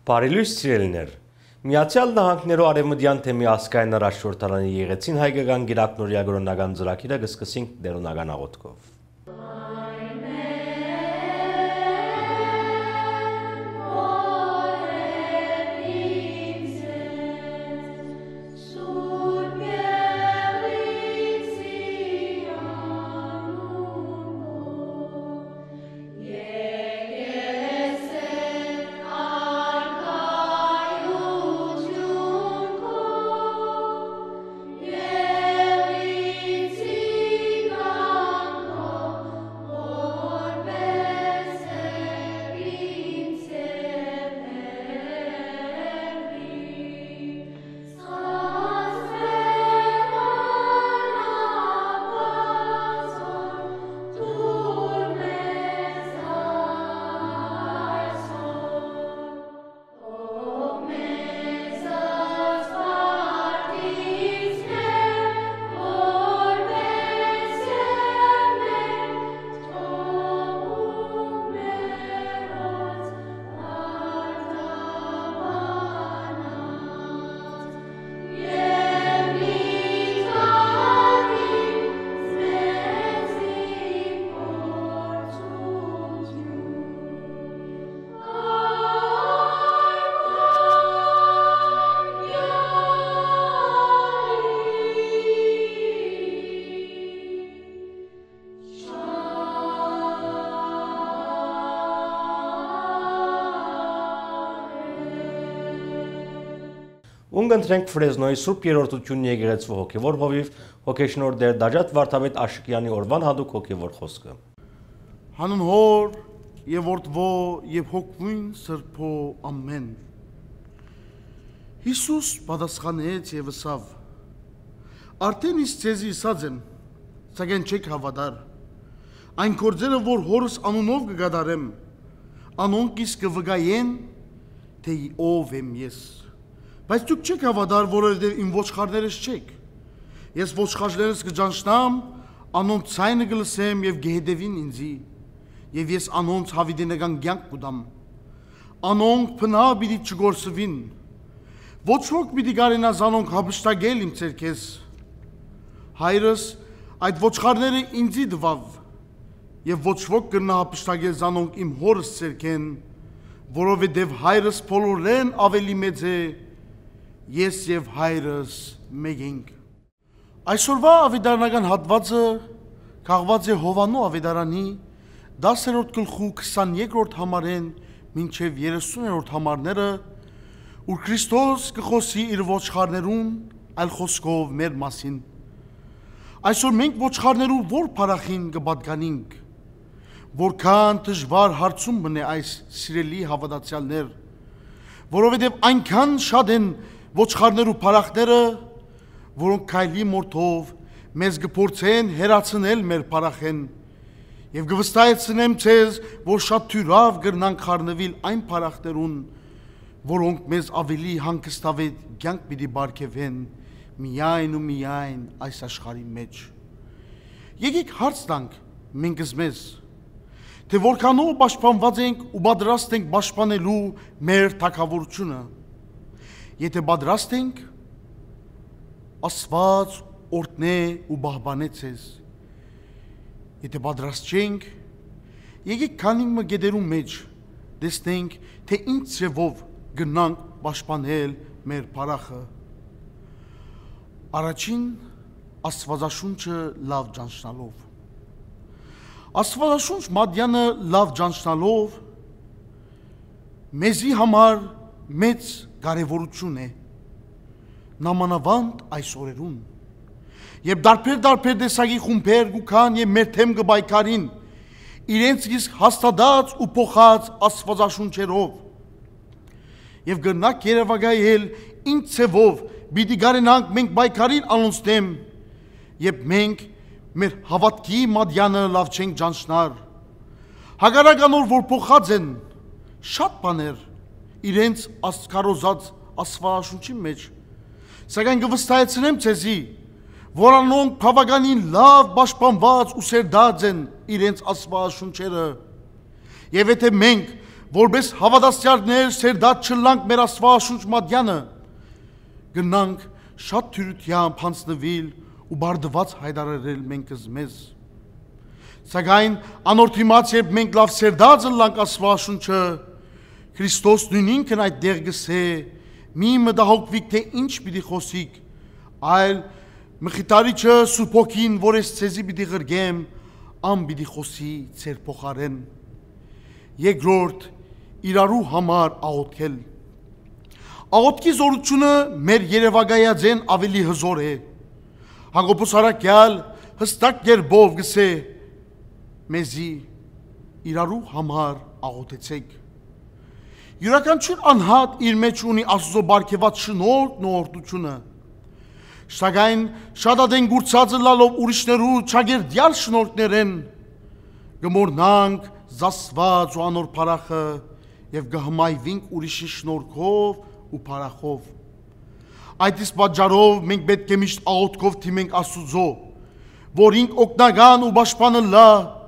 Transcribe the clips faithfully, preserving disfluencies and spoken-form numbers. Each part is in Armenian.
Բարելույս սիրելիներ, Միացյալ Նահանգներու արևմտյան թեմի ասկային առաջորդարանի եղեցին հայկական գիրակնորյա գրոնական ծրագիրը կսկսենք դերունական աղոթքով։ Ունգընտրենք Ֆրեզնոյի Սուրբ Երորդությունն եկեղեցու հոգևոր հովիվ հոգեշնոր դեր Դաջատ Վարդապետ Աշկյանի օրվան հատուկ հոգևոր խոսքը։ Հանուն Հոր եւ Որդվո եւ Հոգվին Սրբո ամեն։ Հիսուս պատասխանեց եւ ասավ. Արդեն իսկ ձեզի ասած եմ, սակայն չեք հավատար։ Այն գործերը, որ Հորս անունով կգադարեմ, անոնք իսկ կվգայեն, թե ով եմ ես։ Բայց դուք չեք հավատար, որովհետև իմ ոչխարներս չեք։ Ես ոչխարներս կճանչնամ, անոնց ցայնը կլսեմ եւ կհետևին ինձի, եւ ես անոնց հավիտենական կյանք կտամ։ Անոնք փնա պիտի չգործվին։ Ոչ ոք պիտի կարենա զանոնք հափշտակել իմ ցերքես։ Հայրս այդ ոչխարները ինձի տվավ, եւ ոչ ոք կրնա հափշտակել զանոնք իմ հորս ցերքեն, որովհետև հայրս բոլորեն ավելի մեծ է, ես եւ հայրս մեկ ենք։ Այսօրվա ավետարանական հատվածը քաղված է Հովանու ավետարանի դասերորդ գլխու քսաներկրորդ համարեն մինչև երեսուներորդ համարները, ուր Քրիստոս կխոսի իր ոչխարներուն, այլ խոսքով մեր մասին։ Այսօր մենք ոչխարներու որ փարախին կպատկանենք, որքան դժվար հարցում մնե այս սիրելի հավատացյալներ, որովհետև այնքան շատ են ոչխարներու փարախները, որոնք քայլի մորթով մեզ կփորձեն հերացնել մեր փարախեն, եւ կվստահեցնեմ ձեզ, որ շատ թյուրավ կրնանք խառնվել այն փարախներուն, որոնք մեզ ավելի հանգստավետ կյանք պիտի բարգեւեն միայն ու միայն այս աշխարհի մեջ։ Եկեք հարց տանք մենք մեզ, թե որքանով պաշտպանված ենք ու պատրաստ ենք պաշտպանելու մեր թագավորությունը։ Եթե պատրաստ ենք, Աստված օրհնե ու պահպանե ձեզ։ Եթե պատրաստ չենք, եկեք քանինք մը գետերու մեջ տեսնենք, թե ինչ ձևով գնանք պաշտպանել մեր փարախը։ Առաջին Աստվածաշունչը լավ ճանչնալով։ Աստվածաշունչ մատյանը լավ ճանչնալով մեզի համար մեծ կարևորություն է, նամանավանդ այս օրերուն, եւ դարբեր-դարբեր տեսակի խումբեր գուքան եւ մեր թեմ կբայքարին, իրենց իսկ հաստատած ու փոխած Աստվածաշունչերով, եւ գնանք երևակայել ինչ ձևով պիտի գարենանք մենք բայքարին անոնց դեմ, եւ մենք մեր հավատքի մատյանը լավ չենք ճանչնար, հակառականոր որ փոխած են շատ բաներ իրենց աստքարոզած Աստվածաշունչի մեջ, սակայն կվստահեցնեմ ձեզի, որ անոնք բավականին լավ պաշտպանված ու սերդած են իրենց Աստվածաշունչերը, եւ եթե մենք որպես հավատացյալներ սերդատ չլանք մեր Աստվածաշունչ մատյանը, գնանք շատ թյուրությամբ հանձնվիլ ու բարդված հայտարարել մենք մեզ։ Սակայն անորդիմաց երբ մենք լավ սերդած լանք Աստվածաշունչը, Քրիստոս նույն ինքն այդ դեղ գսե, մի մտահոգվիկ թե ինչ պիտի խոսիկ, այլ մխիթարիչը Սուրբ Հոգին, որ ես ցեզի պիտի ղրգեմ, ամ պիտի խոսի ձեր փոխարեն։ Երկրորդ, իրարու համար աղոթքել։ Աղոթքի զորությունը մեր երևակայածեն ավելի հզոր է։ Հակոբոս առաքյալ հստակ կերպով գսե մեզի իրարու համար աղոթեցեք։ Յուրաքանչյուր անհատ իր մեջ ունի Աստծո բարգեւած շնորհքն ու օրհնությունը, սակայն շատ ադեն գուրցածը լալով ուրիշներու չագերդյալ շնորհքներեն գմորնանք զասված ու անոր փարախը եւ գհմայվինք ուրիշի շնորհքով ու փարախով։ Այդ իսկ պատճառով մենք պետք է միշտ աղոթքով թիմենք Աստուծո, որ ինք օգնական ու պաշտպանը լա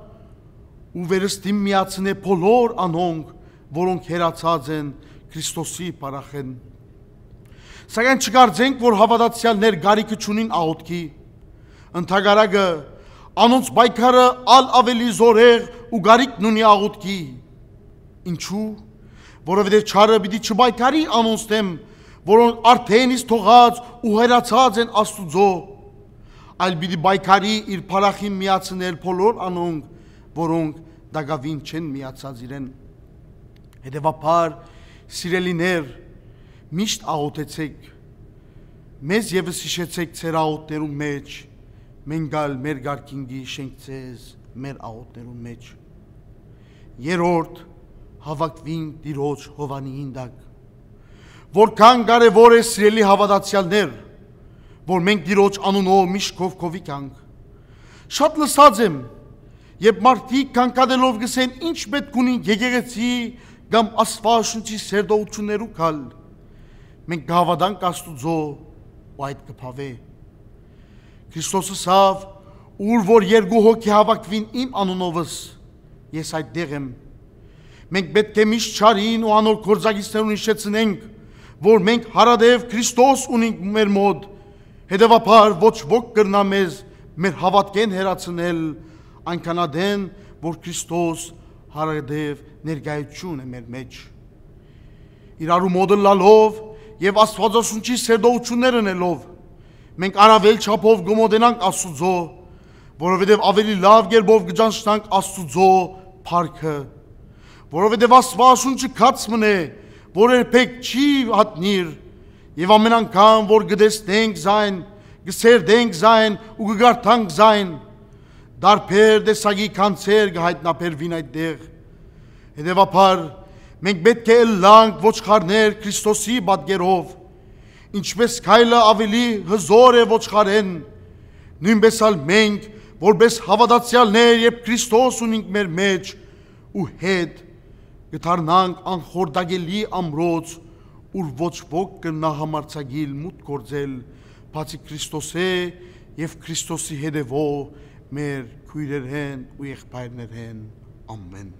ու վերստիմ միացնե բոլոր անոնք, որոնք հերացած են Քրիստոսի փարախեն։ Սակայն չկարծենք, որ հավատացյալներ գարիքը չունին աղոթքի, ընդհակառակը անոնց պայքարը ալ ավելի զորեղ ու գարիքն ունի աղոթքի։ Ինչու՞, որովհետև չարը պիտի չպայքարի անոնց դեմ, որոնք արդեն իսկ թողած ու հերացած են Աստուծո, այլ պիտի պայքարի իր փարախին միացնել բոլոր անոնք, որոնք դակավին չեն միացած իրեն։ Հետևաբար, սիրելիներ, միշտ աղոթեցեք, մեզ ևս հիշեցեք ձեր աղոթներու մեջ, մենք ալ մեր գարքինգի շենքցես մեր աղոթներու մեջ։ Երորդ, հավաքվինք Տիրոջ հովանիին տակ։ Որքան կարևոր է սիրելի հավատացյալներ, որ մենք Տիրոջ անունով միշտ քովքովի կանք։ Շատ լսած եմ, երբ մարդիկ կանկադելով գսեն ինչ պետք ունի եկեղեցի կամ Աստվածաշունչի սերտողություններու կալ, մենք կհավատանք Աստուծո ու այդ կփավե։ Քրիստոսը ասավ, ուր որ երկու հոգի հավաքվին իմ անունովս, ես այդտեղ եմ։ Մենք պետք է միշտ չարին ու անոր գործակիցներուն հիշեցնենք, որ մենք հարադև Քրիստոս ունենք մեր մոտ, հետևաբար ոչ ոք կրնա մեզ մեր հավատքեն հերացնել, այնքանադեն, որ Քրիստոս հարադև ներկայություն է մեր մեջ։ Իրարու մոդը լալով և Աստվածաշունչի սերտողություններ ընելով, մենք առավել չափով գմոդենանք Աստուծո, որովհետև ավելի լավ կերպով կճանչնանք Աստուծո փառքը, որովհետև Աստվածաշունչը քած մնե, որ երբեք չի հատնիր, և ամեն անգամ, որ գտեսնենք զայն, գսերդենք զայն ու կգարթանք զայն, դարբեր տեսակի կանցեր կհայտնաբերվին այդտեղ։ Հետևաբար, մենք պետք է ըլլանք ոչխարներ Քրիստոսի պատկերով, ինչպես քայլը ավելի հզոր է ոչխարեն, նույնպես ալ մենք, որպես հավատացյալներ և Քրիստոս ունենք մեր մեջ ու հետ, գթարնանք անխորդագելի ամրոց, ուր ոչ ոք կնա համարձակիլ մուտք գործել, բացի Քրիստոսե և Քրիստոսի հետևող մեր քույրերեն ու եղբայրներեն։ Ամեն։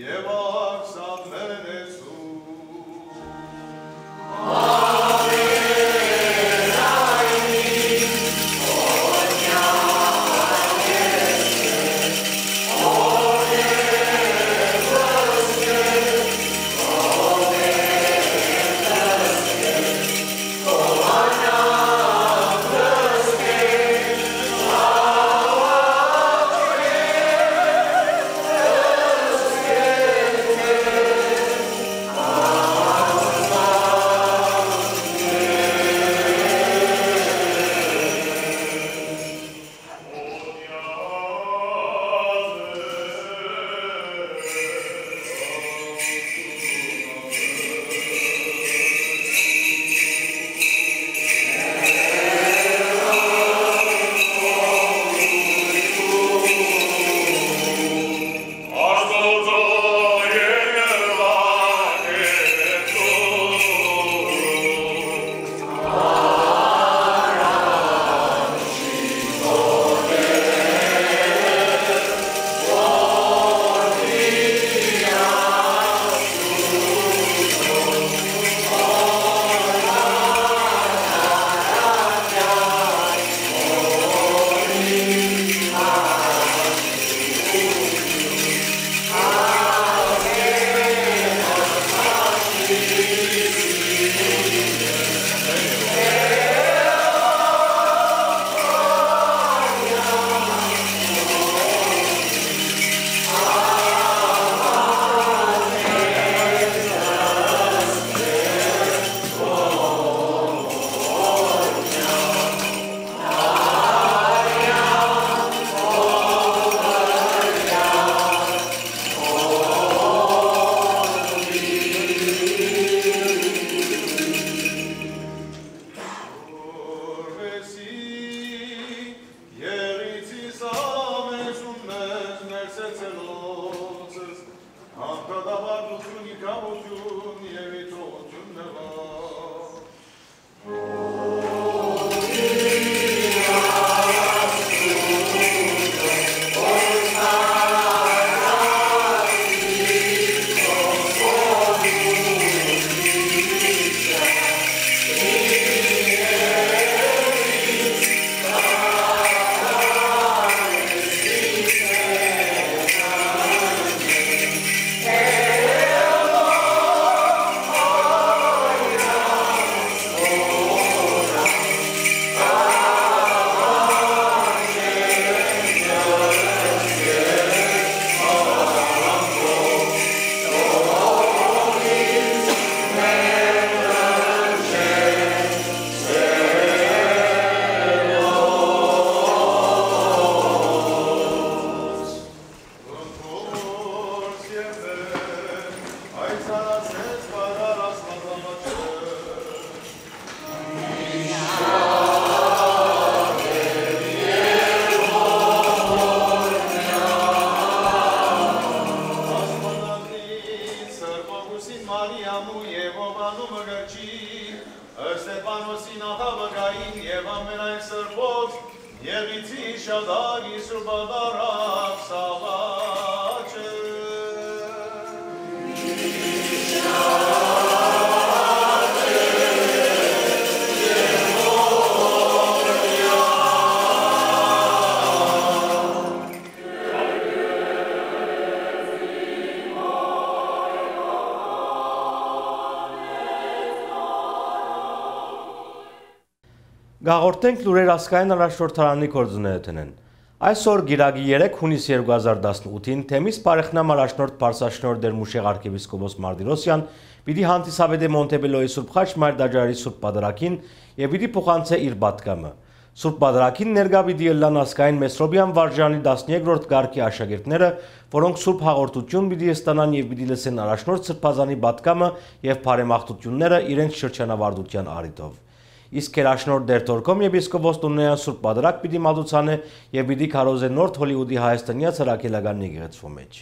Գաղորդենք լուրեր ասկային առաջորդարանի կորձունեութենեն։ Այսօր գիրագի երեք հունիս երկու հազար տասնութին թեմիս պարեխնամ առաջնորդ պարսաշնոր դեր Մուշեղ արքեպիսկոպոս Մարտիրոսյան պիտի հանդիսաբեդե Մոնտեբելոյի Սուրբ Խաչ Մայր Դաջարի Սուրբ Պատարագին եւ պիտի փոխանցե իր պատգամը։ Սուրբ Պատարագին ներկա պիտի ելնան ասկային Մեսրոբյան վարժանի տասներորդ գարկի աշակերտները, որոնք Սուրբ հաղորդություն պիտի ստանան եւ պիտի լսեն առաջնորդ Սրբազանի պատգամը եւ բարեմաղթությունները իրենց շրջանավարտության առիթով։ Իսկ երաշնորհ դերթորկոմ եպիսկոպոս Տունեյան Սուրբ Պատարագ պիտի մատուցանե եւ պիտի քարոզե Նորթ Հոլիվուդի Հայաստանյա ցրակելական եկեղեցու մեջ։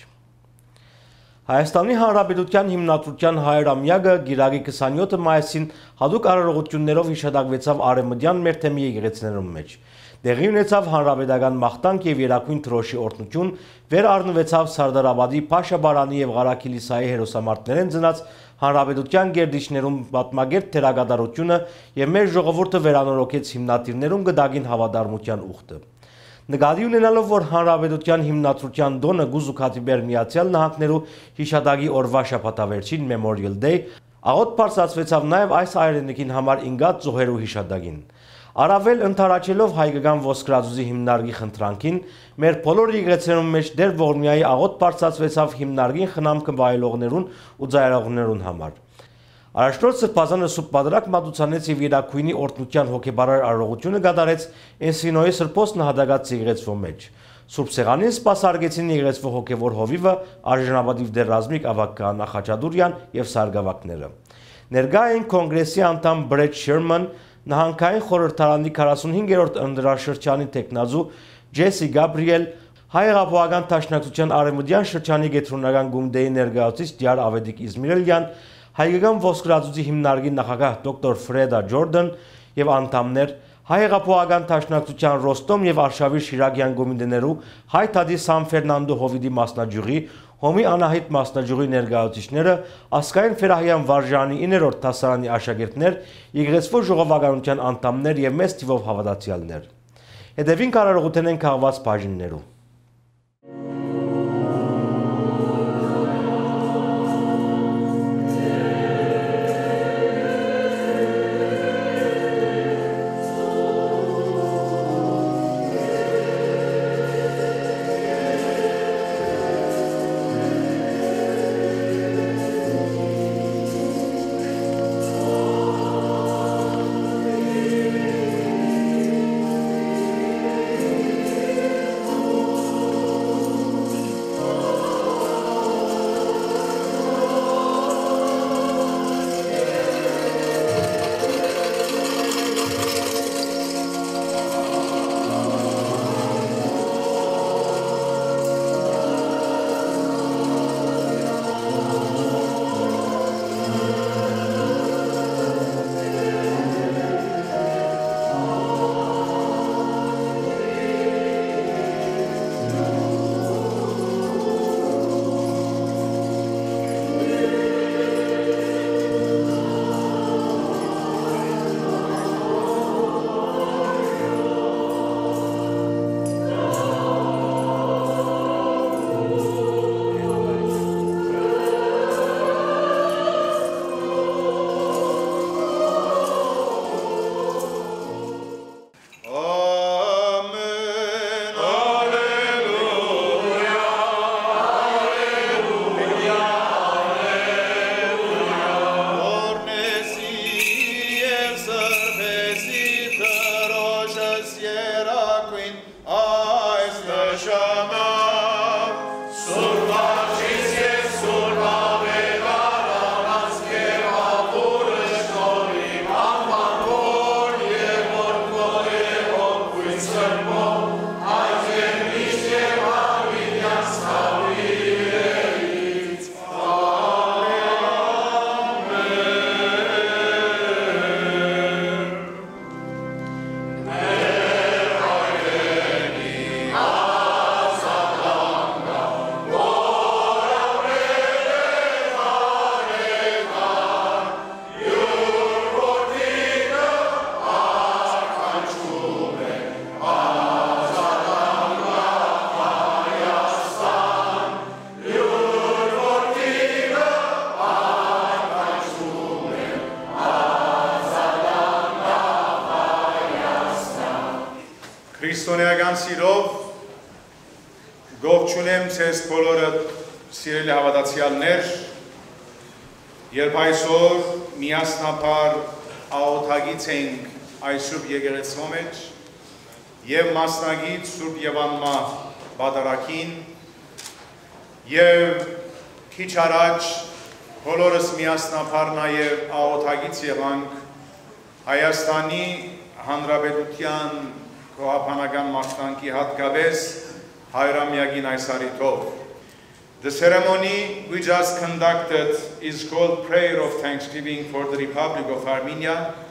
Հայաստանի Հանրապետության հիմնադրության հայրամյակը գիրագի քսանյոթ մայիսին հadoop արարողություններով հիշատակվեցավ արևմտյան մեր թեմի եկեղեցիներում մեջ։ Տեղի ունեցավ հանրապետական մաղթանք եւ երակույն թրոշի օրհնություն, վեր առնվեցավ Սարդարաբադի Փաշաբարանի եւ Ղարաքիլիսայի հերոսամարտներեն ծնած հանրապետության գերդիչներում պատմագետ թերագադարությունը եւ մեր ժողովուրդը վերանորոգեց հիմնադիրներում գդագին հավատարմության ուխտը։ Նկատի ունենալով, որ հանրապետության հիմնադրության դոնը Գուզուքաթիբեր Միացյալ Նահանգներու հիշատակի օրվա շաբաթավերջին Memorial Day, աղոտ բարձրացվեցավ նաև այս հայրենիքին համար ինգած զոհերու հիշատակին։ Առավել ընդառաջելով հայկական ոսկրածուզի հիմնարկի խնդրանքին, մեր բոլոր եկեղեցիներում մեջ դեր ողորմիայի աղոտ բարձրացվեցավ հիմնարկին խնամքը վայելողներուն ու ծայրահեղներուն համար։ Առաջնորդ Սրբազանը Սուրբ Պատրակ մատուցանեց եւ երակույնի օրհնության հոգեբարար արարողությունը կատարեց Էնսինոյի սրբոց նահատակած եկեղեցվո մեջ։ Սուրբ Սեղանին սպասարկեցին եկեղեցվո հոգեվոր հովիվը, արժանապատիվ դեր Ռազմիկ ավագ քահանա Խաչատուրյան եւ սարգսակները։ Ներկա էին կոնգրեսի անդամ Բրեդ Շերման, նահանգային խորհրդարանի քառասունհինգերորդ ընդրաշրջանի տեխնազու Ջեսի Գաբրիել, հայ-հեղափոխական դաշնակցության արևմտյան շրջանի գետրոնական գումդեի ներկայացուցիչ Դիար Ավետիք Իզմիրելյան, հայկական ոսկրածուզի հիմնարկի նախագահ դոկտոր Ֆրեդա Ջորդան եւ անդամներ, հայ-հեղափոխական դաշնակցության Ռոստոմ եւ Արշավիր Շիրակյան գումդեներու հայ թադի Սան Ֆերնանդո հովիդի մասնաճյուղի, Հոմի Անահիտ մասնաճյուղի ներկայացուցիչները, ասկային Ֆերահյան վարժանի իններորդ դասարանի աշակերտներ, եկեղեցվո ժողովականության անդամներ եւ մեծ թիվով հավատացյալներ։ Հետևին կարողություն են քաղված բաժիններու։ Քրիստոնեական սիրով գողջունեմ ձեզ բոլորը սիրելի հավատացյալներ, երբ այսօր միասնապար աղոթագից ենք այս Սուրբ եկեղեցու մեջ եւ մասնագիտ Սուրբ Եվանմա բադարակին եւ քիչ առաջ բոլորս միասնապար նաեւ աղոթագից եղանք Հայաստանի Հանրապետության Կոհապանական մաղթանքի հատկապես հայրամյակին այս առիթով. The ceremony we just conducted is called Prayer of Thanksgiving for the Republic of Armenia,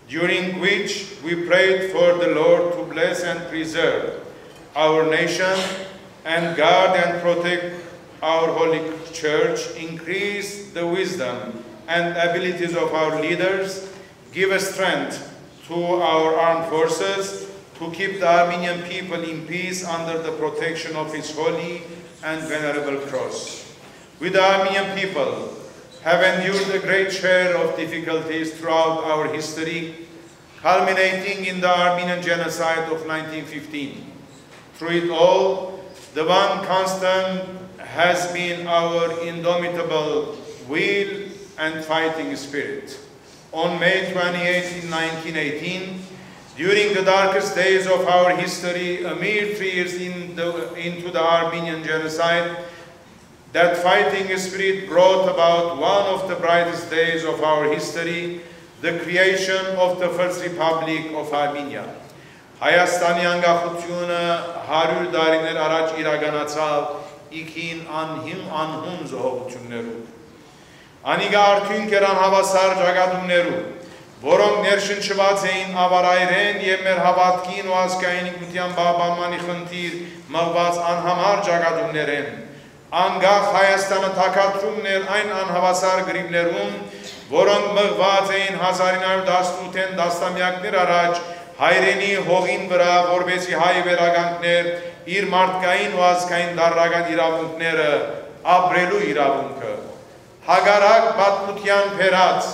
during which we prayed for the Lord to bless and preserve our nation and guard and protect our Holy Church, increase the wisdom and abilities of our leaders, give strength to our armed forces to keep the Armenian people in peace under the protection of His holy and venerable cross. We, the Armenian people, have endured a great share of difficulties throughout our history, culminating in the Armenian genocide of nineteen fifteen. Through it all, the one constant has been our indomitable will and fighting spirit. On May twenty-eighth, nineteen eighteen, during the darkest days of our history, a mere three years in the, into the Armenian genocide, that fighting spirit brought about one of the brightest days of our history, the creation of the First Republic of Armenia. Հայաստանի անկախությունը հարյուր տարիներ առաջ իրականացավ իքին անհիմ անհուն զոհություններով։ Անիգա արդյունք էր անհավասար ճակատումներու, որոնք ներշնչված էին ավարայրեն և մեր հավատքին ու ազգային ինքնության պահպանմանի խնդիր մղված անհամար ճակատումներեն, անկախ Հայաստանը թաքադրումն էր այն անհավասար գրիվներում, որոնք մղված էին հազար ինը հարյուր տասնութ տասնամյակներ առաջ հայրենի հողին վրա, որպեսզի հայ վերագանքներ իր մարդկային ու ազգային դառնական իրավունքները ապրելու իրավունքը։ Հագարակ պատմության փերած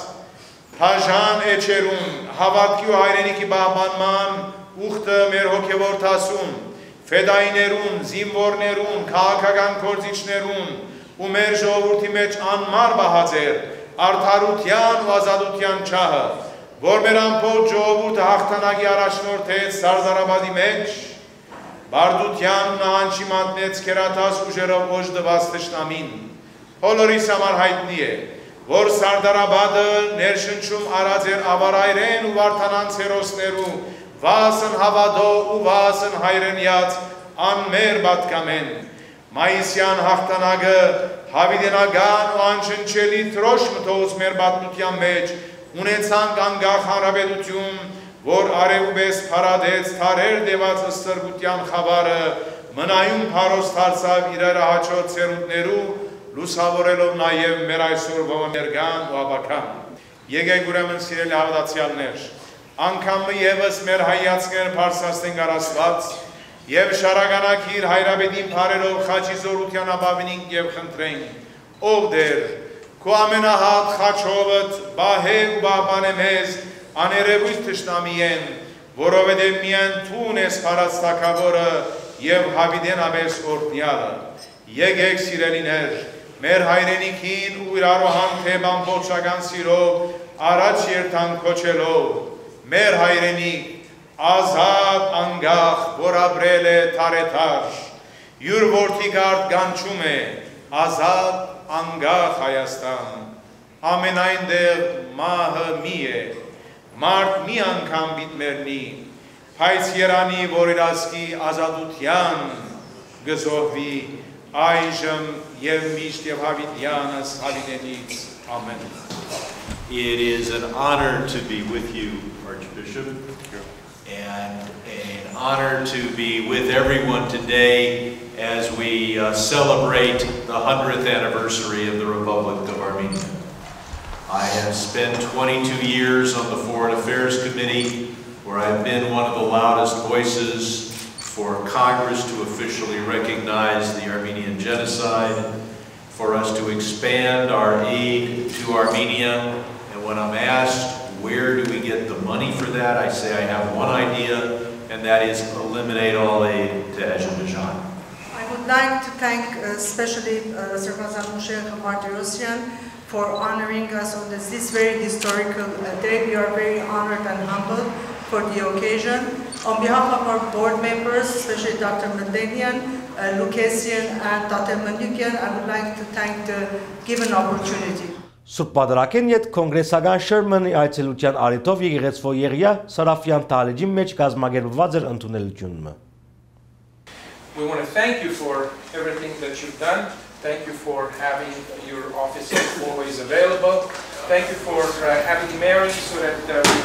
թաժան էջերուն հավատքի ու հայրենիքի պահպանման ուխտը մեր հոգևոր դասում, ֆեդայիներուն, զինվորներուն, քաղաքական գործիչներուն ու մեր ժողովրդի մեջ անմար բահած էր արդարության ու ազատության չահը, որ մեր ամբողջ ժողովուրդը հաղթանակի առաջնորդեց Սարդարաբադի մեջ, բարդության ու նահանջի մատնեց քերաթաս ուժերով օժտված թշնամին։ Բոլորիս համար հայտնի է, որ Սարդարաբադը ներշնչում արած էր ավարայրեն ու վարդանանց հերոսներու վասն հավատով ու վասն հայրենյաց անմեր պատկամեն։ Մայիսյան հաղթանակը հավիտենական ու անշնչելի տրոշ մտոց մեր պատմության մեջ ունեցանք անկախ հանրապետություն, որ արևուպես փարադեց թարեր դեված ստրկության խավարը, մնայուն փարոս դարձավ իրար հաճոտ ցերուտներու, լուսավորելով նաև մեր այսօրվա ներկան ու ապական։ Եկեք ուրեմն սիրելի հավատացյալներ, անգամ ևս մեր հայացքները բարձրացնենք Աստված եւ շարականակիր հայրապետին բարերով խաչի զորության ապավինենք եւ խնդրենք, ով դեր քո ամենահատ խաչովդ բահե ու բաբանե մեզ աներևույթ թշնամիեն, որովհետև միայն թուն ես փարած թագավորը եւ հավիտենապես օրհնյալը։ Եկեք սիրելիներ, մեր հայրենիքին ու իրարու հանդեպ ամբողջական սիրով առաջ երթանք քոչելով, մեր հայրենիք, ազատ անկախ, որ ապրել է թարեթար, յուր որդի կարդ գանչում է, ազատ անկախ Հայաստան, ամենայն դեղ մահը մի է, մարդ մի անգամ բիտմերնի, բայց երանի, որ իր ազգի ազատության գզոհվի, այժմ և միշտ և հավիտյանս հավիտենից, ամեն։ It is an honor to be with you, Archbishop, and an honor to be with everyone today as we uh, celebrate the hundredth anniversary of the Republic of Armenia. I have spent twenty-two years on the Foreign Affairs Committee, where I've been one of the loudest voices for Congress to officially recognize the Armenian genocide, for us to expand our aid to Armenia. And when I'm asked, where do we get the money for that, I say I have one idea, and that is eliminate all aid to Azerbaijan. I would like to thank uh, especially uh, Sarfazan Moshe Martirosyan for honoring us on this, this very historical uh, day. We are very honored and humbled for the occasion. On behalf of our board members, especially Doctor Mendelian, uh, Lucasian, and Doctor Manukian, I would like to thank the given opportunity. Սուրբ Պատարագեն յետ կոնգրեսական շերմնի այցելության արիտով եղեղեցվո եղիա Սարաֆյան տալիջի մեջ կազմակերպված էր ընդունելությունը։ We want to thank you for everything that you've done. Thank you for having your office always available. Thank you for uh, having Mary so that uh, we will be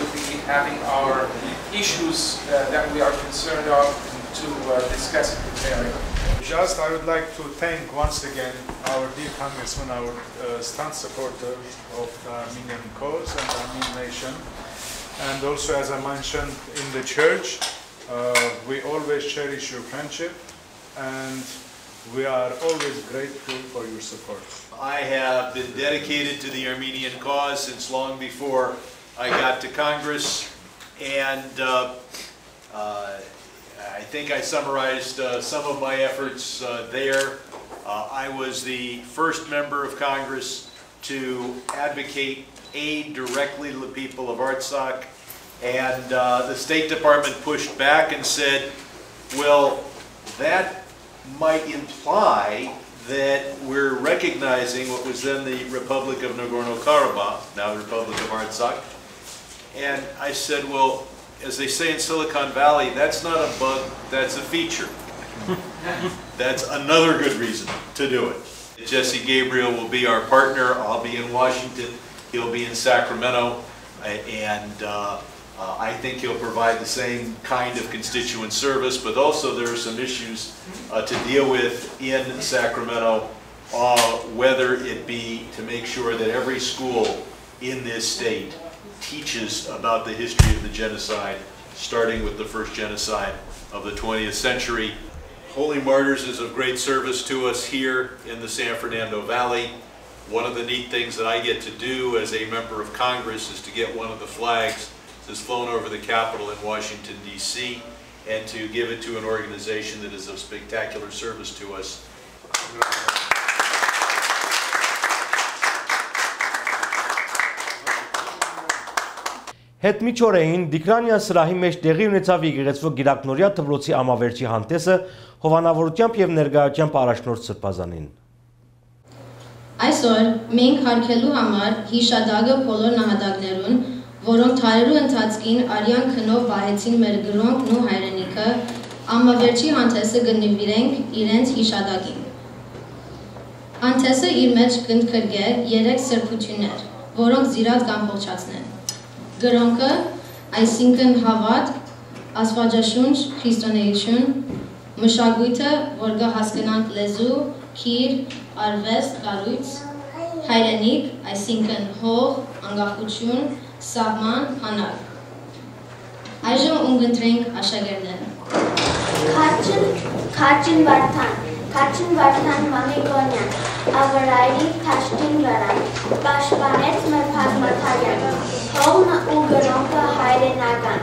having our issues uh, that we are concerned of to uh, discuss in this area. Just I would like to thank once again our dear Congressman, our uh, staunch supporter of the Armenian cause and the Armenian nation. And also, as I mentioned, in the church, uh, we always cherish your friendship and we are always grateful for your support. I have been dedicated to the Armenian cause since long before I got to Congress, and uh, uh, I think I summarized uh, some of my efforts uh, there. Uh, I was the first member of Congress to advocate aid directly to the people of Artsakh, and uh, the State Department pushed back and said, well, that might imply that we're recognizing what was then the Republic of Nagorno-Karabakh, now the Republic of Artsakh. And I said, well, as they say in Silicon Valley, that's not a bug, that's a feature. That's another good reason to do it. Jesse Gabriel will be our partner. I'll be in Washington. He'll be in Sacramento. And uh, uh, I think he'll provide the same kind of constituent service, but also there are some issues uh, to deal with in Sacramento, uh, whether it be to make sure that every school in this state teaches about the history of the genocide, starting with the first genocide of the twentieth century. Holy Martyrs is of great service to us here in the San Fernando Valley. One of the neat things that I get to do as a member of Congress is to get one of the flags that's flown over the Capitol in Washington, D C, and to give it to an organization that is of spectacular service to us. Հետմիջօրեին Դիկրանյան սրահի մեջ տեղի ունեցավ եկեղեցու գիրակնորյա դպրոցի ամավերջի հանդեսը հովանավորությամբ եւ ներկայությամբ առաջնորդ Սրբազանին։ Այսօր մենք հարգելու համար հիշադակը բոլոր նահատակներուն, որոնք թայրու ընթացքին արյան քնով վահեցին մեր գրոնքն ու հայրենիքը, ամավերջի հանդեսը կնվիրենք իրենց հիշադակին։ Հանդեսը իր մեջ կընդգրկե երեք սրբություններ, որոնք զիրած կամ փոխչացնեն։ Գրոնքը, այսինքն հավատ, աստվածաշունչ, քրիստոնեություն, մշակույթը, որ կհասկանանք լեզու, քիր, արվեստ, կառույց, հայրենիք, այսինքն հող, անկախություն, սահման, հանակ։ Այժմ ունգընտրենք աշակերտները։ Քաչին, Քաչին Վարդան, Քաչին Վարդան Մամիկոնյան, Ավրայրի Թաշտին վրան, պաշտպանեց մեր Փազմաթարյան, հողն ու գրոնքը հայրենական։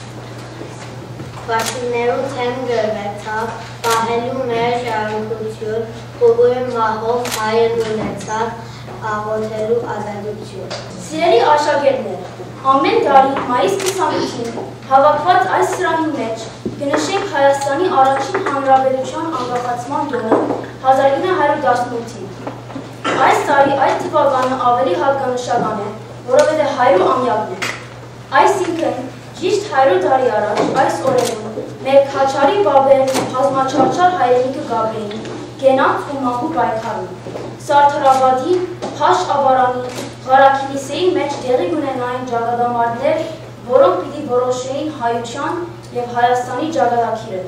Վաշիներու թեմ գրվեցավ, պահելու մեր ժառանգություն, խուգույն մահով հայրն ունեցավ, աղոթելու ազատություն։ Սիրելի աշակերտներ, ամեն տարի մայիս քսանութին հավաքված այս սրահի մեջ կնշենք Հայաստանի առաջին հանրապետության անկախացման տոնը հազար ինը հարյուր տասնութին։ Այս տարի այդ թվականը ավելի հատկանշական է, որովհետև հարյուր ամյակն է։ Այսինքն, ճիշտ հարյուր տարի առաջ այս օրերում մեր Քաչարի բաբերն ու բազմաչարչար հայրենիքը Գաբրեին գենանք ու մահու պայքարում։ Սարդարավադի, Փաշ Աբարանի, Ղարաքիլիսեի մեջ տեղի ունենային ճակատամարտներ, որոնք պիտի որոշեին հայության և Հայաստանի ճակատագիրը։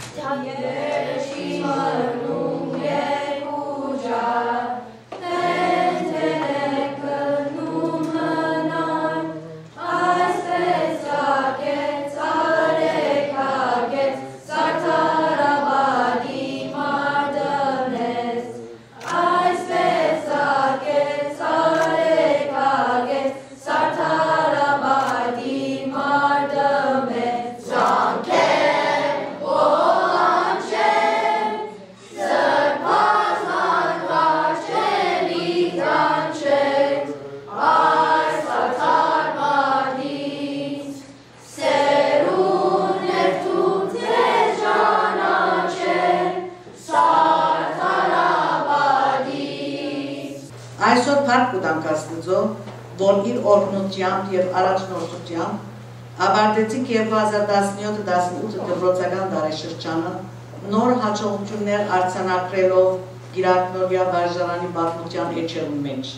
Այսօր փառք կտանք Աստծո, որ իր օրհնությամբ եւ առաջնորդությամբ ավարտեցինք երկու հազար տասնյոթ տասնութ դպրոցական դարաշրջանը նոր հաջողություններ արձանագրելով Գիրակնորյա վարժարանի պատմության էջերուն մեջ։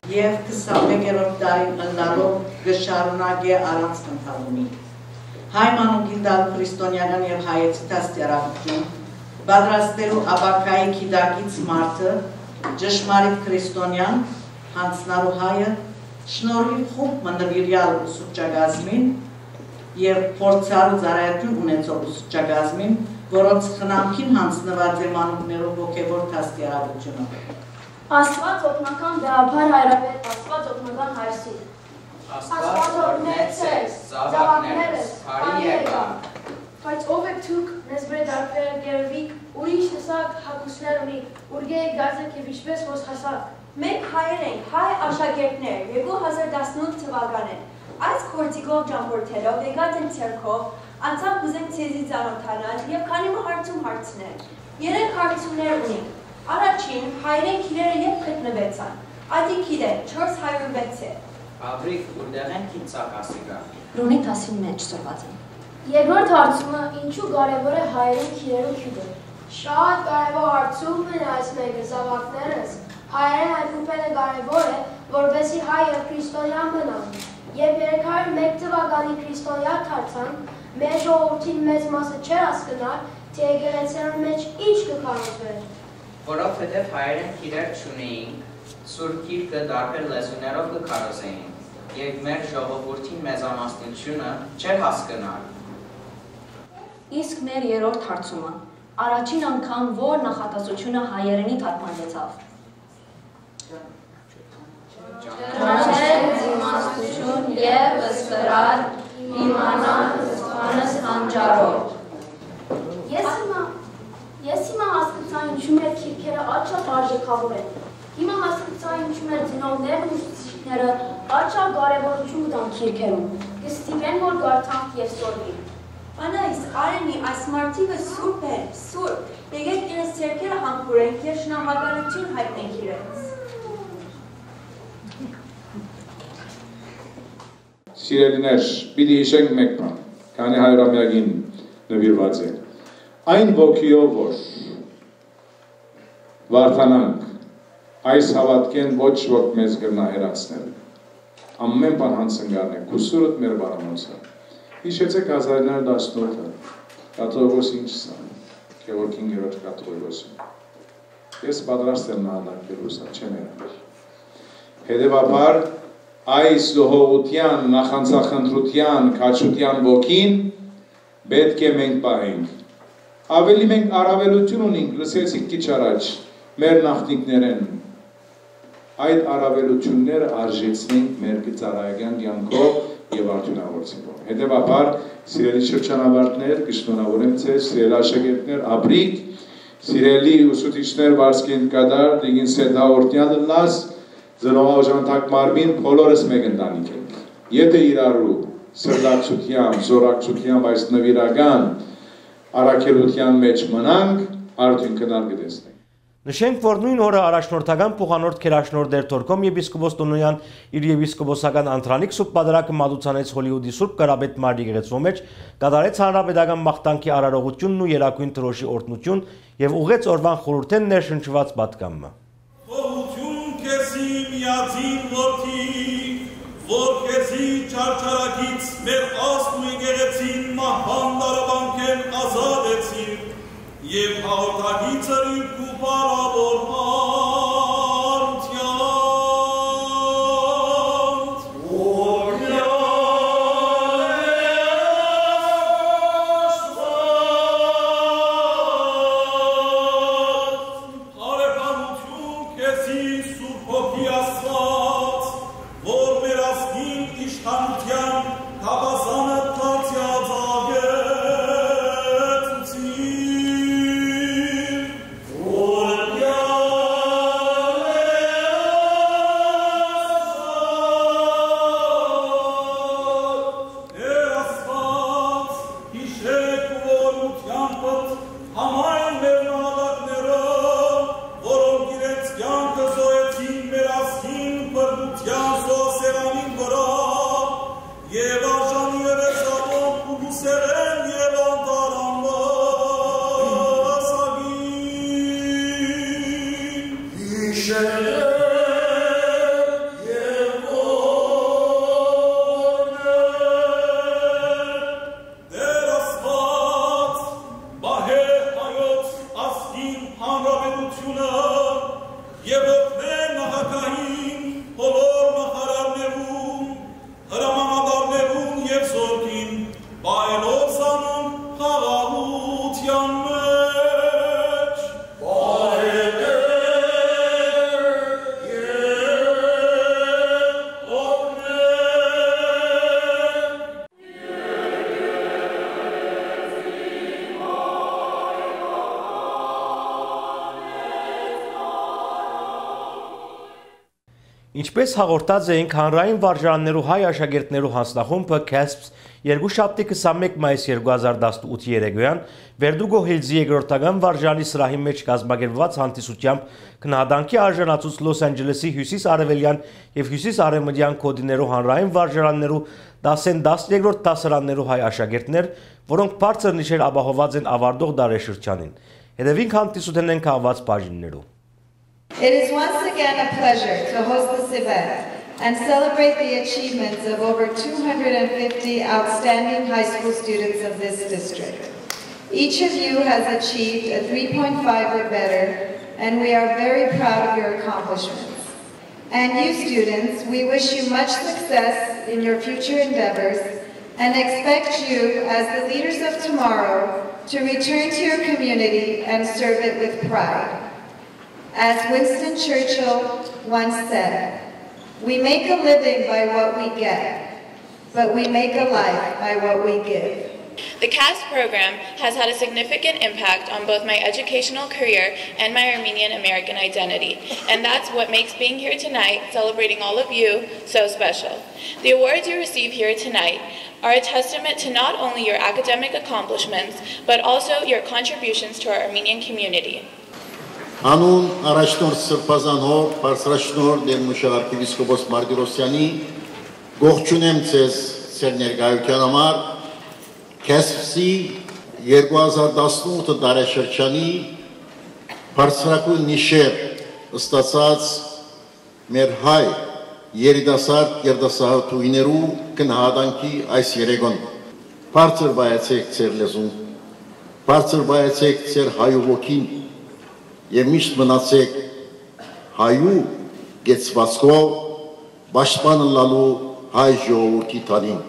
եւ քսանմեկերորդ դարին ըլլալով գշարունակե առանց կընթալումի։ Հայ մանուկին դալ քրիստոնեական եւ հայեցի դաստիարակություն, պատրաստելու աբակայի քիդակից մարդը, ճշմարիտ քրիստոնյան, հանցնալու հայը, շնորհիվ խումբ մնվիրյալ ուսուցչագազմին եւ փորձառու ծառայություն ունեցող ուսուցչագազմին, որոնց խնամքին հանձնված է մանուկներով ոգևոր դաստիարակությունը։ Աստված օգնական դեպար հայրապետ, Աստված օգնական հայրսի։ Աստված օրնեց ես, զավակներս, հարի եկա։ Բայց ով եք թուք, նեզբրեդ արպերը գերվիկ, ուրիշ նսակ հակուսներ ունի, ուրգե եք գազեք և իչպես ոս հասակ։ Մենք հայեր ենք, հայ աշակերտներ, երկու հազար տասնութ թվականին։ Այս քորձիկով ճամփորդելով եկած ենք ցերքով, անցավ ուզենք ցեզի ծանոթանալ եւ քանի մը հարցում հարցնել։ Երեք հարցումներ ունենք։ Առաջին հայրեն քիրերը երբ գտնվեցան։ Այդի քիրը չորս հարյուր վեց է։ Աբրիկ որտեղ են քիծակ ասիկա։ Ռունի տասին մեջ ծրված են։ Երկրորդ հարցումը ինչու կարևոր է հայերեն քիրերու քյուդը։ Շատ կարևոր հարցում են այս մեկը զավակներս։ Հայերեն հայտնուփելը կարևոր է, որպեսզի հայ եւ քրիստոնյա մնան։ Երբ երեք հարյուր մեկ թվականի քրիստոնյա դարձան, մեր ժողովրդին մեծ մասը չէր հասկնար, թե եկեղեցիության մեջ ինչ կկառուցվեր։ Որովհետև հայերեն քիրեր չունեինք, Սուրբ Գիրքը տարբեր լեզուներով կքարոզեին, եւ մեր ժողովրդին մեծամասնությունը չէր հասկնար։ Իսկ մեր երրորդ հարցումը, առաջին անգամ որ նախատեսությունը հայերենի թարգմանվեցավ։ Ճանաչել իմաստություն եւ ըստրալ իմանալ սփանս հանճարով։ Ես հիմա ես հիմա հասկացա ինչու մեր քիրքերը աչա արժեքավոր են։ Հիմա հասկացա ինչու մեր ծնողներն ու ուսուցիչները աչա կարևորություն տան քիրքերում։ Կստիպեն որ գարթանք եւ սորվի։ Անայս արենի այս մարդիկը սուրբ են, սուրբ։ Եկեք իրենց ցերքերը համբուրենք եւ շնորհակալություն հայտնենք իրենց։ Սիրելիներ, պիտի հիշենք մեկ բան, քանի հարյուրամյակին նվիրված է։ Այն ոգիով, որ վարդանանք, այս հավատքեն ոչ ոք մեզ գրնա հերացնել։ Ամեն բան հանցնգարն է, կուսուրըտ մեր բարամոցը։ Հիշեցեք հազար ինը հարյուր տասնութը, կաթողիկոս ինչ սա, Գևորգ հինգերորդ կաթողիկոսը։ Ես պատրաստ եմ նահատակելու սա, չեմ երաներ։ Հետևաբար, այս ժողովության, նախանցախնդրության, քաջության ոգին պետք է մենք պահենք։ Ավելի մենք առավելություն ունենք, լսեցիք քիչ առաջ, մեր նախնիկներեն, այդ առավելությունները արժեցնենք մեր ծառայական կյանքով եւ արդյունավորությունով։ Հետևաբար, սիրելի շրջանավարտներ, կշնորհավորեմ ձեզ, սիրելի աշակերտներ, ապրիկ, սիրելի ուսուցիչներ, վարսկին կդար, դիգին սեդահորդյալ լաս, ծնողաուժանթակ մարմին, բոլորս մեկ ընտանիք ենք։ Եթե իրարու սրտակցությամբ, զորակցությամբ այս նվիրական առաքելության մեջ մնանք, արդյունքն կտեսնենք։ Նշենք, որ նույն օրը առաջնորդական փոխանորդ Քերաշնորհ Դերթորկոմ եպիսկոպոս Տոնոյան իր եպիսկոպոսական ընտրանիք սուրբ պատարագը մատուցանեց Հոլիվուդի Սուրբ Կարապետ Մարի եկեղեցու մեջ, կատարեց հանրապետական մաղթանքի արարողությունն ու երակույն Տրոշի օրհնություն եւ ուղղեց օրվան խորհուրդեն ներշնչված պատգամը։ Ողջույն քեզի միածին որդի, որ քեզի չարչարակից մեր աստու եկեղեցին մահվան դարաբանքեն ազատեցին եւ հաղորդագիծը իր քու բարավոր Ինչպես հաղորդած էինք, հանրային վարժարաններու հայ աշակերտներու հանձնախումբը Քեսփս երկուշաբթի քսանմեկ մայիս երկու հազար տասնութի երեկոյան Վերդուգո Հիլզի երկրորդական վարժարանի սրահի մեջ կազմակերպված հանդիսությամբ քննադանքի արժանացուց Լոս Անջելեսի հյուսիս-արևելյան եւ հյուսիս-արևմտյան կոդիներու հանրային վարժարաններու դասեն տասներորդ դասարաններու հայ աշակերտներ, որոնք բարձր նիշեր ապահոված են ավարտող դարաշրջանին։ Հետևին հանդիսութեն քաղված բաժիններու։ It is once again a pleasure to host this event and celebrate the achievements of over two hundred fifty outstanding high school students of this district. Each of you has achieved a three point five or better, and we are very proud of your accomplishments. And you students, we wish you much success in your future endeavors and expect you, as the leaders of tomorrow, to return to your community and serve it with pride. As Winston Churchill once said, we make a living by what we get, but we make a life by what we give. The C A S program has had a significant impact on both my educational career and my Armenian American identity, and that's what makes being here tonight, celebrating all of you, so special. The awards you receive here tonight are a testament to not only your academic accomplishments, but also your contributions to our Armenian community. Անուն առաջնորդ Սրբազան Բարձրաշնորհ Դերմուշ arcivescopos Martirosյանի գողջունեմ ցեզ ցեր ներկայության համար Քեսփսի երկու հազար տասնութ տարեշրջանի բարձրակույն նիշեր ստացած մեր հայ երիտասարդ երիտասարդուհիներու գնահատանքի այս երեկոն բարձր բայացեք ցեր լեզուն, բարձր բայացեք ցեր հայու ոգին եւ միշտ մնացեք հայու գեցվածքով պաշտպան լալու հայ ժողովրդի տանին։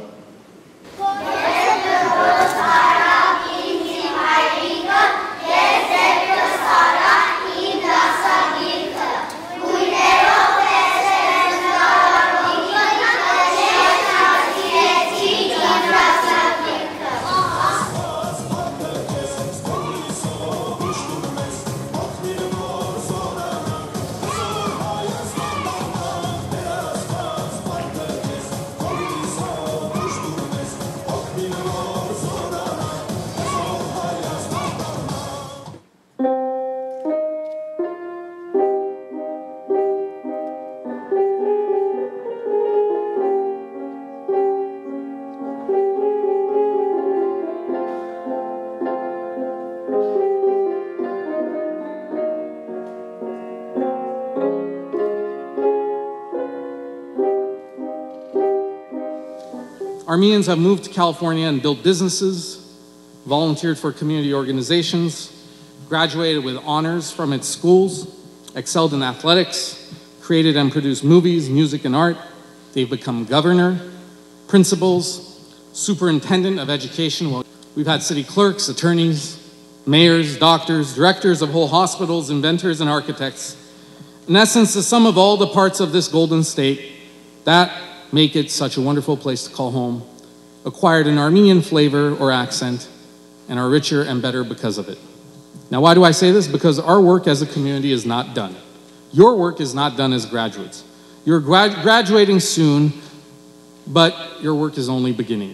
Armenians have moved to California and built businesses, volunteered for community organizations, graduated with honors from its schools, excelled in athletics, created and produced movies, music, and art. They've become governor, principals, superintendent of education. We've had city clerks, attorneys, mayors, doctors, directors of whole hospitals, inventors, and architects. In essence, the sum of all the parts of this golden state that make it such a wonderful place to call home, acquired an Armenian flavor or accent, and are richer and better because of it. Now, why do I say this? Because our work as a community is not done. Your work is not done as graduates. You're grad graduating soon, but your work is only beginning.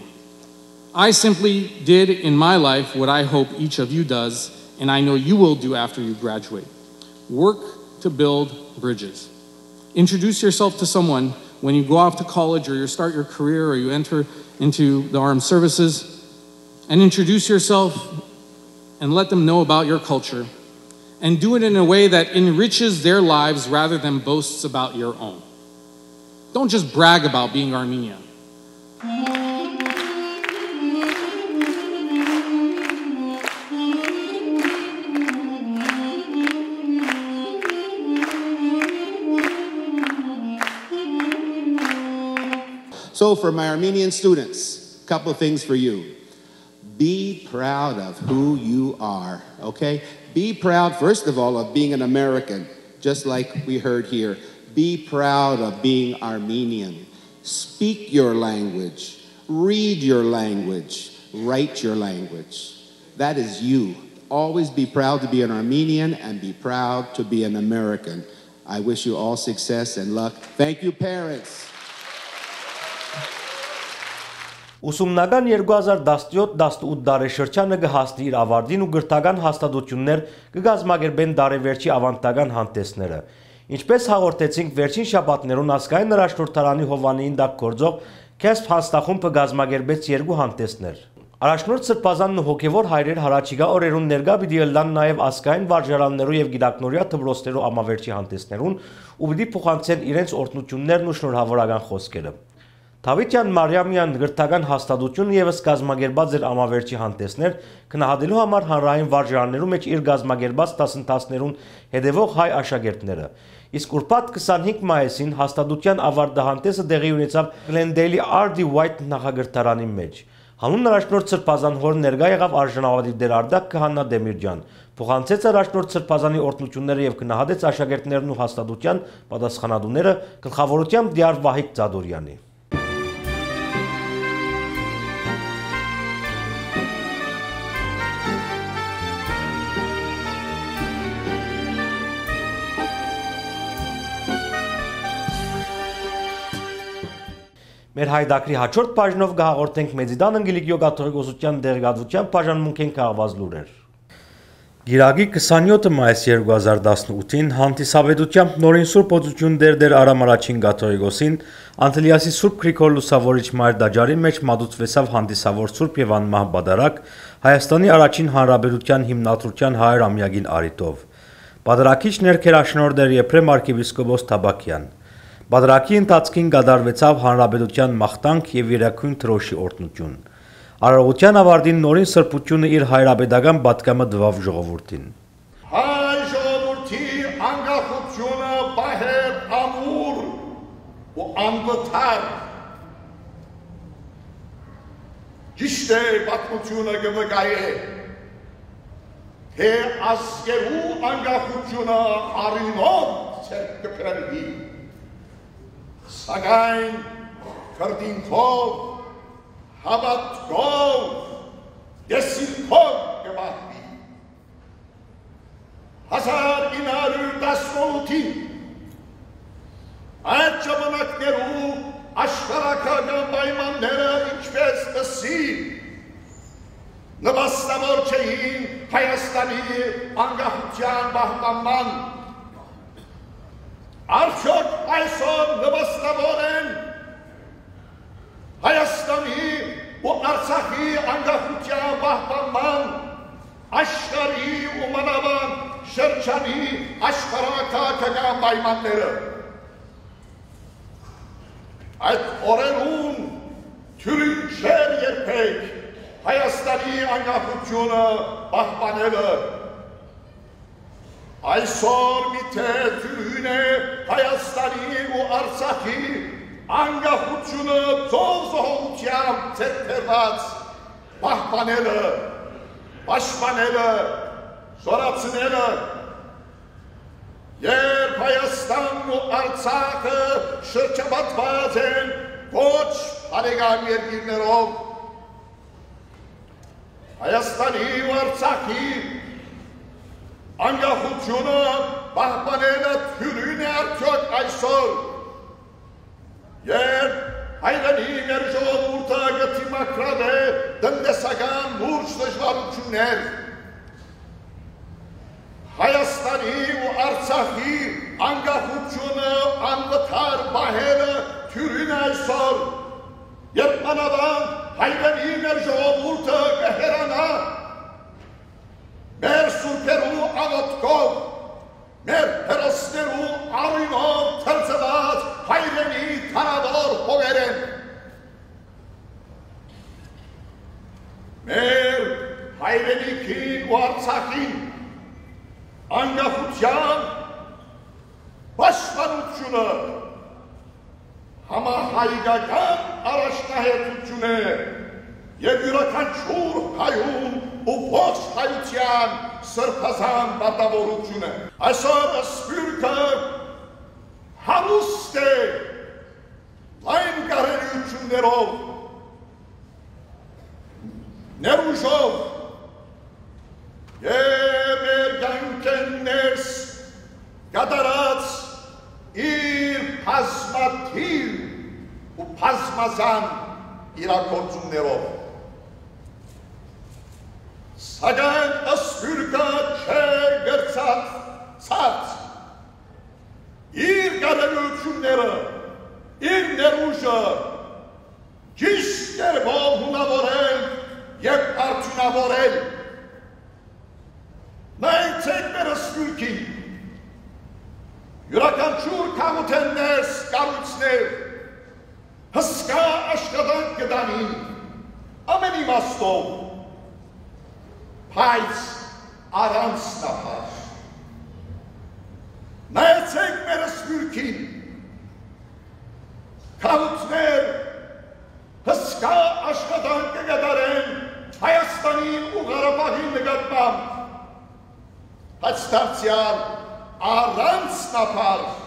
I simply did in my life what I hope each of you does, and I know you will do after you graduate. Work to build bridges. Introduce yourself to someone when you go off to college or you start your career or you enter into the armed services, and introduce yourself and let them know about your culture, and do it in a way that enriches their lives rather than boasts about your own. Don't just brag about being Armenian. So for my Armenian students, a couple of things for you. Be proud of who you are, okay? Be proud, first of all, of being an American, just like we heard here. Be proud of being Armenian. Speak your language, read your language, write your language. That is you. Always be proud to be an Armenian and be proud to be an American. I wish you all success and luck. Thank you, parents. Ուսումնական երկու հազար տասնյոթ տասնութ դարաշրջանը կհասնի իր ավարտին ու գրթական հաստատություններ կգազմագերբեն դարեվերջի ավանդական հանդեսները։ Ինչպես հաղորդեցինք վերջին շաբաթներուն ազգային առաջնորդարանի Հովանեին տակ գործող Քեսփ հաստախումբը գազմագերբեց երկու հանդեսներ։ Առաջնորդ Սրբազանն ու հոգևոր հայրեր հարաճիգա օրերուն ներկա պիտի ելնան նաև ազգային վարժարաններու եւ գիտակնորյա դպրոցներու ամավերջի հանդեսներուն ու պիտի փոխանցեն իրենց օրհնություններն ու շնորհավորական խոսքերը։ Թավիթյան Մարիամյան գրթական հաստատությունը եւս գազմագերբած էր ամավերջի հանդեսներ գնահատելու համար հանրային վարժարաններու մեջ իր գազմագերբած դասընթացներուն հետևող հայ աշակերտները։ Իսկ ուրբաթ քսանհինգ մայիսին հաստատության ավարտահանդեսը տեղի ունեցավ Glendale Ար Դի White նախագրթարանի մեջ։ Հանուն առաջնորդ Սրբազան հոր ներկա եղավ արժանավադիր դերարդակ Քահանա Դեմիրջան, փոխանցեց առաջնորդ Սրբազանի օրհնությունները եւ գնահատեց աշակերտներն ու հաստատության պատասխանատուները գլխավորությամբ Դիար Վահիկ Ծադորյանի։ Մեր հայդակրի հաջորդ բաժնով կհաղորդենք Մեծիդան Անգելիկիո կաթողիկոսության դեղեկատվության բաժանմունքեն քաղված լուրեր։ Գիրագի քսանյոթ մայիս երկու հազար տասնութին հանդիսավետությամբ նորին Սուրբ Օծություն Դերդեր Արամ առաջին կաթողիկոսին Անտելիասի Սուրբ Գրիգոր Լուսավորիչ Մայր Դաջարի մեջ մատուցվեցավ հանդիսավոր Սուրբ եւ անմահ բադարակ Հայաստանի առաջին հանրապետության հիմնադրության հայր ամյակին արիտով։ Բադարակիչ ներքերաշնորհ դեր Եփրեմ arczepiskopos Թաբակյան։ Բادرակի ընթացքին կատարվեցավ հանրապետության մաղթանք եւ երակույն թրոշի օրհնություն։ Արարողության ավարտին նորին սրբությունը իր հայրապետական պատգամը տվավ ժողովրդին։ Հայ ժողովրդի անկախությունը բահեր ամուր ու անվտար։ Ճիշտ է պատմությունը կվկայե, թե ազգերու անկախությունը արինով ցերկ կփրկվի։ Սակայն քրդինքով, հավատքով, դեսիլքով կմահվի։ հազար ինը հարյուր տասնութին այդ ժամանակներու աշխարհական պայմանները ինչպես դսի նպաստավոր չէին Հայաստանի անկախության պահպանման։ Արդյոք այսօր նպաստավոր են Հայաստանի ու Արցախի անկախության պահպանման աշխարհի ու մանավանդ շրջանի աշխարհաքաղաքական պայմանները։ Այդ օրերուն թյուրին չէր երբեք Հայաստանի անկախությունը պահպանելը։ Այսօր միթե թյուրին է Հայաստանի ու Արցախի անկախությունը ծովզողությամբ ցերտերված պահպանելը, պաշտպանելը, զորացնելը։ Երբ Հայաստանն ու Արցախը շրջապատված են ոչ բարեկամ երկիրներով, Հայաստանի ու Արցախի անկախությունը պահպանելը թյուրին է արդյոք այսօր, երբ հայրենի մեր ժողովուրդը գտիմակրավ է տնտեսական լուրջ դժվարություններ, Հայաստանի ու Արցախի անկախությունը անվտար պահելը թյուրին է այսօր, երբ մանավանդ հայրենի մեր ժողովուրդը կհերանա մեր սուրբերու աղոթքով, մեր հերոսներու արինով թրծված հայրենի թանավոր հողերեն։ Մեր հայրենիքին ու Արցախին անկախության պաշտպանությունը համահայկական առաջնահերթություն է և յուրաքանչյուր հայուն ու ողջ հայության սրբազան պարտավորություն է։ Այսօր սփյուռքը հարուստ է լայն կարելիություններով, ներուժով և մեր կյանքեն ներս կատարած ու բազմազան իրագործումներով։ Սակայն Սփյուռքը չէ գրծած ցած։ Իր գարելությունները, իր ներուժը ճիշտ կերպով հունավորել և արդյունավորել։ Նայեցեք մեր Սփյուռքին, յուրաքանչյուր քաղաքներ, կառույցներ հսկա աշխատանք կտանին ամեն իմաստով, բայց առանց նպատակ։ Նայեցեք մեր Սփյուռքին, քաղաքներ հսկա աշխատանք կկատարեն Հայաստանին ու Ղարաբաղի նկատմամբ, բայց դարձյալ առանց նպատակ։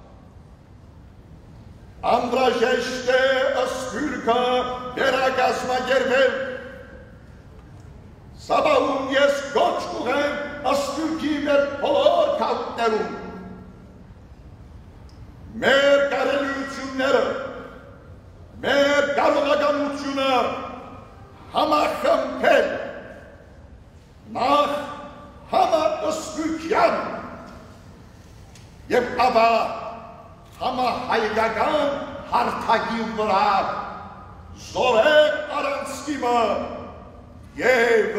Անհրաժեշտ է Սփյուռքը վերակազմակերպել։ Սաբահում ես գոչ կուղեմ Սփյուռքի մեր բոլոր քաղաքներում։ Մեր կարելիությունները, մեր կարողականությունը համախմբել, նախ համասփյուռքյան և ապա համահայկական հարթակի վրա զորեղ առանցքիմը և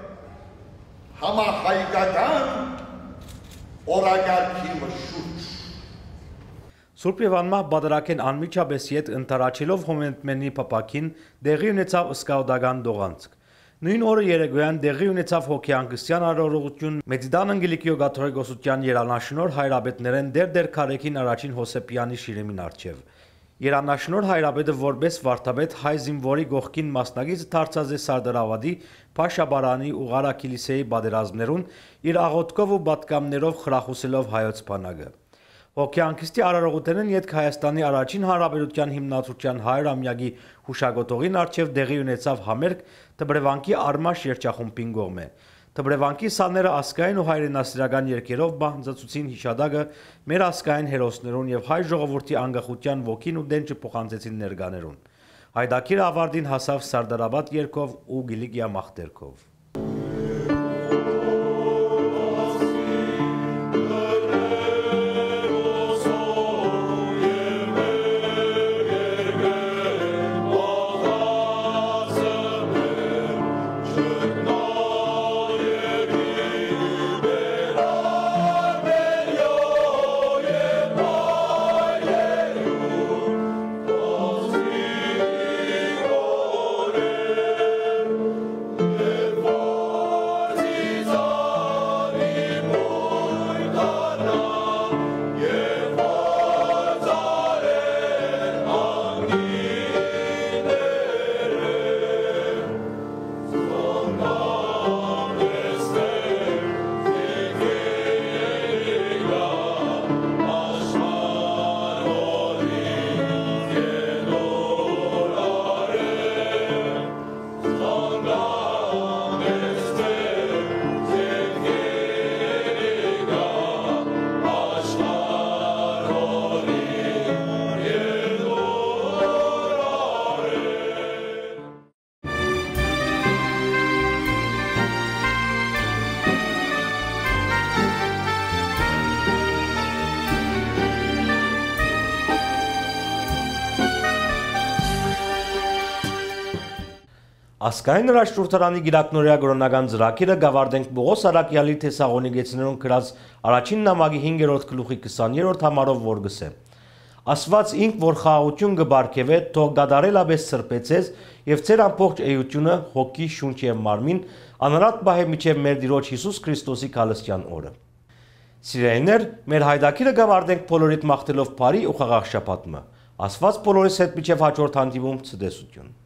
համահայկական օրակարգի շուրջ։ Սուրբ Եվանմահ բادرակեն անմիջապես ետ ընթարաչելով հոմենտմենի պապակին դեղի ունեցավ սկաուդական դողանցք։ Նույն օրը երեկոյան դեղի ունեցավ հոգեանկստյան արարողություն Մեծիդան Անգելիկիո Կաթողիկոսության երանաշնոր հայրաբետներեն դեր դեր քարեքին առաջին Հոսեփյանի շիրիմին առջև։ Երանաշնոր հայրաբետը որպես վարդապետ հայ զինվորի գողքին մասնագիծ դարձած է Սարդարավադի Փաշաբարանի ու Ղարա Կիլիսեի բادرազմներուն իր աղոթքով ու պատկամներով խրախուսելով հայոց բանակը։ Հոգեանկստի արարողութենն ետք Հայաստանի առաջին հանրապետության հիմնադրության հարյուրամյակի հուշագոտողին առջև դեղի ունեցավ համերգ Թբրևանքի Արմաշ երգչախումբին կողմէ։ Թբրևանքի սաները ազգային ու հայրենասիրական երգերով բանձեցուցին հիշադակը մեր ազգային հերոսներուն և հայ ժողովրդի անկախության ոգին ու դենչը փոխանցեցին ներկաներուն։ Հայդակիրը ավարտին հասավ Սարդարաբադ երգով ու Գիլիգիա մաղթերքով։ Ասկային հրաշթուրթարանի գիրակնորյա գրոնական ծրագիրը գավարդենք Պողոս Արաքյալի Թեսաղոնիկեցիներուն գրած առաջին նամակի հինգերորդ գլուխի քսաներորդ համարով որ գսե։ Ասված ինք որ խաղաղություն կբարգևե, թող դադարելապես սրբեցես եւ ծեր ամբողջ էությունը հոգի, շունչ եւ մարմին անարատ բահե միջև մեր Տիրոջ Հիսուս Քրիստոսի քալստյան օրը։ Սիրելիներ, մեր հայդակիրը գավարդենք բոլորիդ մաղթելով բարի ու խաղաղ շաբաթը։ Ասված բոլորիս հետ միջև հաջորդ հանդիպում ցտեսություն։